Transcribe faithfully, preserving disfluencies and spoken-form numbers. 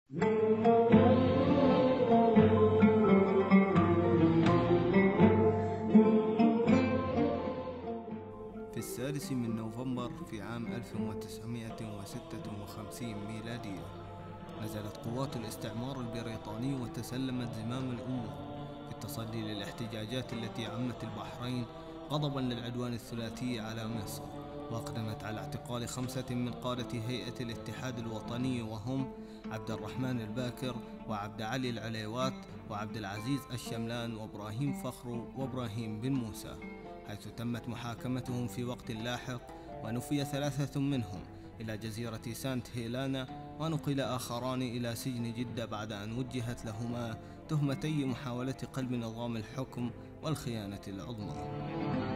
في السادس من نوفمبر في عام ألف وتسعمائة وستة وخمسين ميلادية نزلت قوات الاستعمار البريطاني وتسلمت زمام الأمور في التصدي للاحتجاجات التي عمت البحرين غضبا للعدوان الثلاثي على مصر، وأقدمت على اعتقال خمسة من قادة هيئة الاتحاد الوطني وهم عبد الرحمن الباكر وعبد علي العليوات وعبد العزيز الشملان وإبراهيم فخر وإبراهيم بن موسى، حيث تمت محاكمتهم في وقت لاحق، ونفي ثلاثة منهم إلى جزيرة سانت هيلانا، ونقل آخران إلى سجن جدة بعد أن وجهت لهما تهمتي محاولة قلب نظام الحكم والخيانة العظمى.